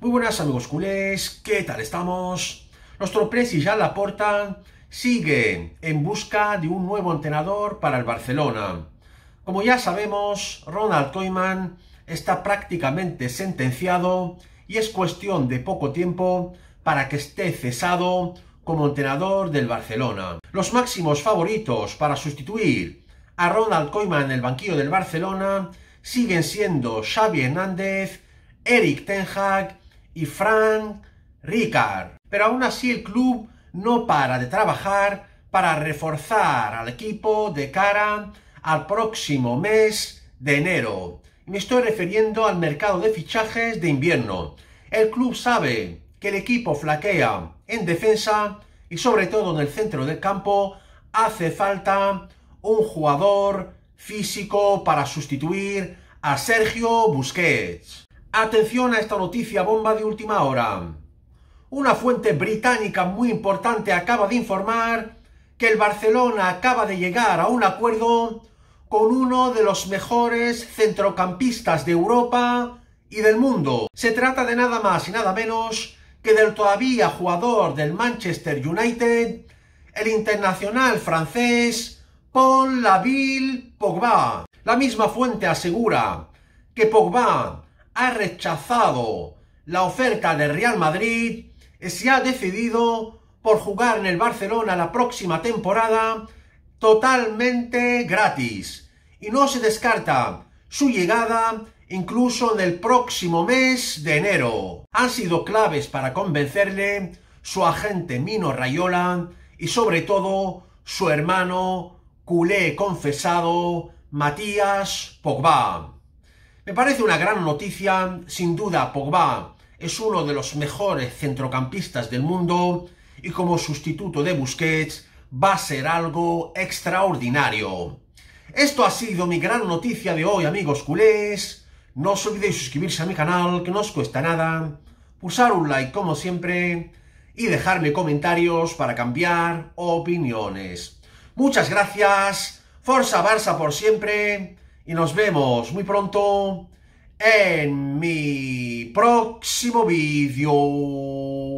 Muy buenas amigos culés, ¿qué tal estamos? Nuestro presi Joan Laporta sigue en busca de un nuevo entrenador para el Barcelona. Como ya sabemos, Ronald Koeman está prácticamente sentenciado y es cuestión de poco tiempo para que esté cesado como entrenador del Barcelona. Los máximos favoritos para sustituir a Ronald Koeman en el banquillo del Barcelona siguen siendo Xavi Hernández, Erik ten Hag y Frank Rijkaard. Pero aún así el club no para de trabajar para reforzar al equipo de cara al próximo mes de enero. Y me estoy refiriendo al mercado de fichajes de invierno. El club sabe que el equipo flaquea en defensa y sobre todo en el centro del campo hace falta un jugador físico para sustituir a Sergio Busquets. Atención a esta noticia bomba de última hora. Una fuente británica muy importante acaba de informar que el Barcelona acaba de llegar a un acuerdo con uno de los mejores centrocampistas de Europa y del mundo. Se trata de nada más y nada menos que del todavía jugador del Manchester United, el internacional francés Paul Laville Pogba. La misma fuente asegura que Pogba ha rechazado la oferta del Real Madrid y se ha decidido por jugar en el Barcelona la próxima temporada totalmente gratis. Y no se descarta su llegada incluso en el próximo mes de enero. Han sido claves para convencerle su agente Mino Raiola y sobre todo su hermano culé confesado Matías Pogba. Me parece una gran noticia. Sin duda Pogba es uno de los mejores centrocampistas del mundo y como sustituto de Busquets va a ser algo extraordinario. Esto ha sido mi gran noticia de hoy, amigos culés. No os olvidéis suscribirse a mi canal, que no os cuesta nada, pulsar un like como siempre y dejarme comentarios para cambiar opiniones. Muchas gracias, Forza Barça por siempre y nos vemos muy pronto en mi próximo vídeo.